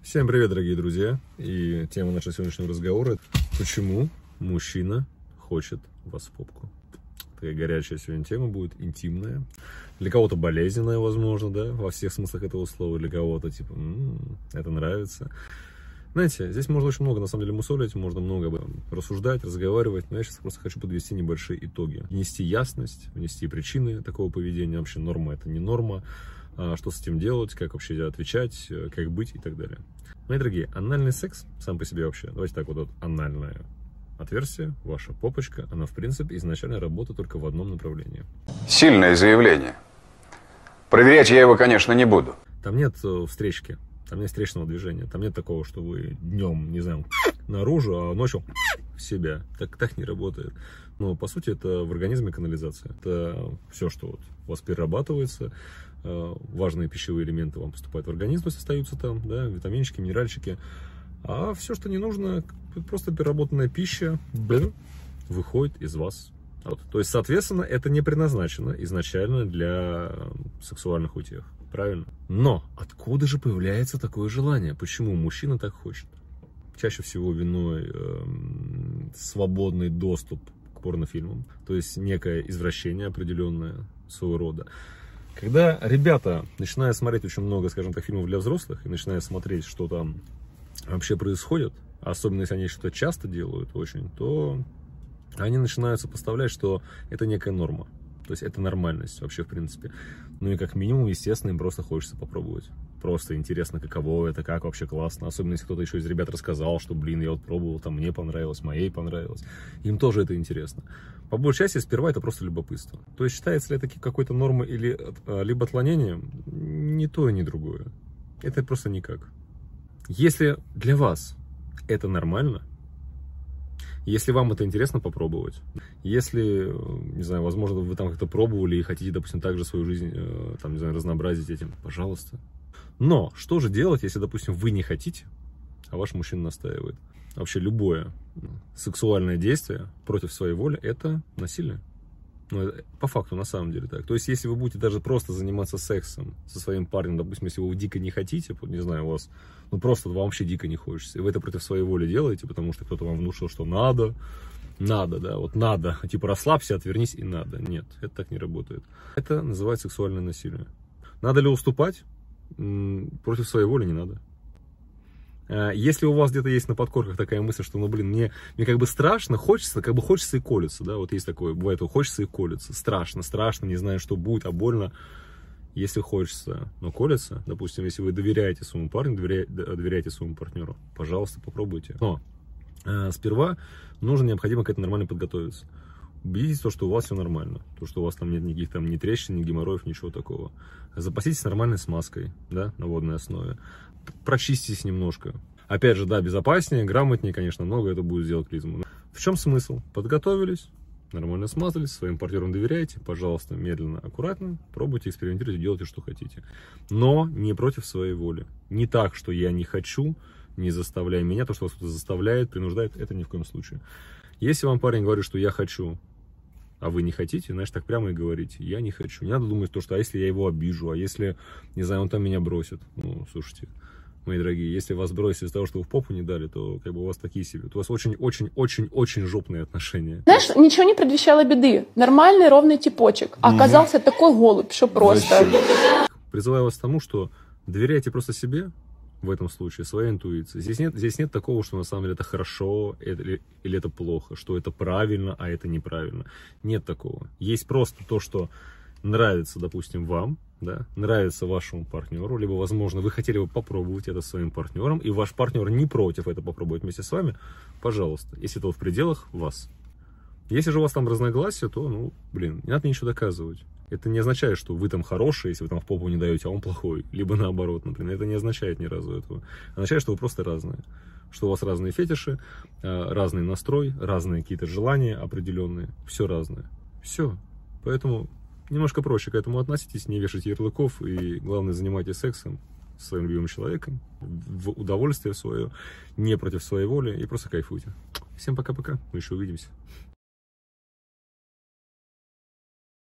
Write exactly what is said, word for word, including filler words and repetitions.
Всем привет, дорогие друзья! И тема нашего сегодняшнего разговора – почему мужчина хочет вас в попку. Такая горячая сегодня тема будет, интимная. Для кого-то болезненная, возможно, да, во всех смыслах этого слова. Для кого-то, типа, м-м, это нравится. Знаете, здесь можно очень много, на самом деле, мусолить, можно много об этом рассуждать, разговаривать. Но я сейчас просто хочу подвести небольшие итоги. Внести ясность, внести причины такого поведения. Вообще норма – это не норма. Что с этим делать, как вообще отвечать, как быть и так далее. Мои дорогие, анальный секс сам по себе вообще, давайте так вот, вот анальное отверстие, ваша попочка, она в принципе изначально работает только в одном направлении. Сильное заявление. Проверять я его, конечно, не буду. Там нет встречки, там нет встречного движения, там нет такого, что вы днем, не знаю, наружу, а ночью в себя. Так, так не работает. Но по сути это в организме канализация. Это все, что вот у вас перерабатывается. Важные пищевые элементы вам поступают в организм, то есть остаются там, да, витаминчики, минеральчики. А все, что не нужно, просто переработанная пища, блин, выходит из вас. Вот. То есть, соответственно, это не предназначено изначально для сексуальных утех. Правильно? Но откуда же появляется такое желание? Почему мужчина так хочет? Чаще всего виной э, свободный доступ к порнофильмам. То есть, некое извращение определенное своего рода. Когда ребята начинают смотреть очень много, скажем так, фильмов для взрослых и начинают смотреть, что там вообще происходит, особенно если они что-то часто делают очень, то они начинают сопоставлять, что это некая норма. То есть это нормальность вообще в принципе. Ну и как минимум, естественно, им просто хочется попробовать. Просто интересно, каково это, как вообще классно. Особенно если кто-то еще из ребят рассказал, что, блин, я вот пробовал, там мне понравилось, моей понравилось. Им тоже это интересно. По большей части, сперва это просто любопытство. То есть считается ли это какой-то нормой или либо отклонением? Ни то и ни другое. Это просто никак. Если для вас это нормально, если вам это интересно попробовать, если, не знаю, возможно, вы там как-то пробовали и хотите, допустим, также свою жизнь, там, не знаю, разнообразить этим, пожалуйста. Но что же делать, если, допустим, вы не хотите, а ваш мужчина настаивает? Вообще любое сексуальное действие против своей воли – это насилие. Ну, по факту, на самом деле так. То есть, если вы будете даже просто заниматься сексом со своим парнем, допустим, если вы дико не хотите, не знаю, у вас, ну просто вам вообще дико не хочется, и вы это против своей воли делаете, потому что кто-то вам внушил, что надо, надо, да, вот надо, типа расслабься, отвернись и надо. Нет, это так не работает. Это называется сексуальное насилие. Надо ли уступать? Против своей воли не надо. Если у вас где-то есть на подкорках такая мысль, что, ну, блин, мне, мне как бы страшно, хочется, как бы хочется и колется, да, вот есть такое, бывает, хочется и колется, страшно, страшно, не знаю, что будет, а больно, если хочется, но колется, допустим, если вы доверяете своему парню, доверяете, доверяете своему партнеру, пожалуйста, попробуйте. Но э, сперва нужно, необходимо к этому нормально подготовиться. Убедитесь, что у вас все нормально, то, что у вас там нет никаких там ни трещин, ни геморроев, ничего такого. Запаситесь нормальной смазкой, да, на водной основе. Прочиститесь немножко. Опять же, да, безопаснее, грамотнее, конечно, много это будет сделать клизму. В чем смысл? Подготовились, нормально смазались, своим партнерам доверяете, пожалуйста, медленно, аккуратно, пробуйте, экспериментируйте, делайте, что хотите. Но не против своей воли. Не так, что я не хочу, не заставляй меня, то, что вас кто-то заставляет, принуждает, это ни в коем случае. Если вам парень говорит, что я хочу, а вы не хотите, значит, так прямо и говорите, я не хочу. Не надо думать, то, что, а если я его обижу, а если, не знаю, он там меня бросит. Ну, слушайте, мои дорогие, если вас бросят из-за того, что вы в попу не дали, то как бы у вас такие себе. У вас очень-очень-очень-очень жопные отношения. Знаешь, ничего не предвещало беды. Нормальный ровный типочек. А оказался mm-hmm. такой голубь, что просто. Призываю вас к тому, что доверяйте просто себе. В этом случае своей интуиции. Здесь нет, здесь нет такого, что на самом деле это хорошо или, или это плохо, что это правильно, а это неправильно. Нет такого. Есть просто то, что нравится, допустим, вам, да, нравится вашему партнеру, либо, возможно, вы хотели бы попробовать это своим партнером, и ваш партнер не против это попробовать вместе с вами, пожалуйста, если это в пределах вас. Если же у вас там разногласия, то, ну, блин, не надо ничего доказывать. Это не означает, что вы там хороший, если вы там в попу не даете, а он плохой. Либо наоборот, например. Это не означает ни разу этого. Означает, что вы просто разные. Что у вас разные фетиши, разный настрой, разные какие-то желания определенные. Все разное. Все. Поэтому немножко проще к этому относитесь, не вешайте ярлыков. И главное, занимайтесь сексом со своим любимым человеком. В удовольствие свое, не против своей воли. И просто кайфуйте. Всем пока-пока. Мы еще увидимся.